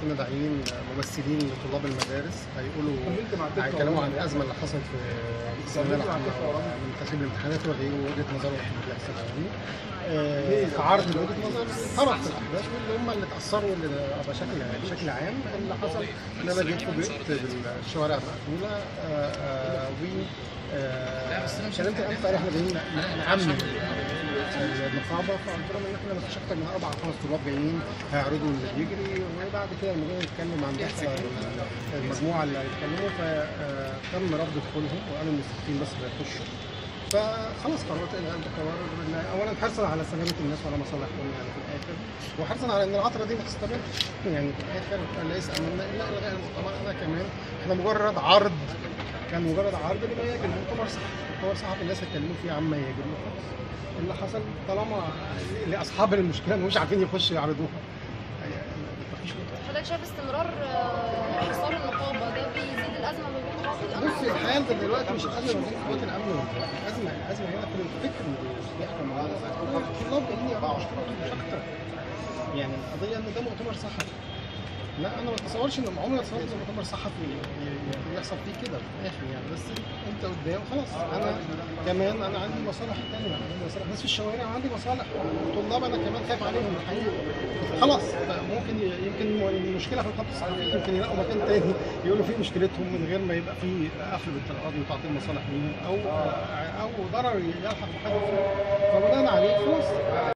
كنا داعيين ممثلين لطلاب المدارس هيتكلموا عن الازمه اللي حصلت في الثانويه العامه من ترتيب الامتحانات وغيره ووجهه نظرهم في اللي بيحصل يعني. في عرض وجهه نظر طرف في الاحداث واللي هم اللي اتاثروا بشكل عام اللي حصل ان انا جيت فوجئت بالشوارع مقفوله و كلمت الامس قال احنا جايين نعمم النقابه، فقلت لهم ان احنا ما فيش اكتر من 4 أو 5 طلاب جايين هيعرضوا اللي بيجري، وبعد كده لما جينا نتكلم عن المجموعه اللي هيتكلموا فتم رفض دخولهم وقالوا ان ال60 بس اللي هيخشوا. فخلاص قررت الغاء القرار اولا حرصا على سلامه الناس وعلى مصالحهم يعني في الاخر، وحرصا على ان العطره دي ما تستمرش يعني في الاخر ليس امامنا الا الغاء المؤتمر. انا كمان احنا مجرد عرض، كان مجرد عرض لما يجب مؤتمر صحفي الناس هيتكلموا فيه عما يجب اللي حصل، طالما لاصحاب المشكله مش عارفين يخشوا يعرضوها. حضرتك شايف استمرار حصار النقابه ده بيزيد الازمه ما بين قوات الامن؟ بصي الحال دلوقتي مش الازمه ما بين قوات الامن والجيش، الازمه هنا في الفكر اللي بيحكم على الطلاب جايين يقرأوا مش اكتر. يعني القضيه ان ده مؤتمر صحفي. لا انا ما اتصورش ان عمري ما اتصورت ان مؤتمر صحفي يحصل فيه كده في الاخر يعني، بس انت قدام خلاص. انا كمان انا عندي مصالح ثانيه، عندي مصالح ناس في الشوارع وعندي مصالح طلاب انا كمان خايف عليهم الحقيقه. خلاص ممكن يمكن المشكله في الخط الصحفي، يمكن يلاقوا مكان تاني يقولوا فيه مشكلتهم من غير ما يبقى فيه قفل بالطرقات وتعطيل مصالح ليهم او ضرر يلحق بحد. فبناء عليه خلاص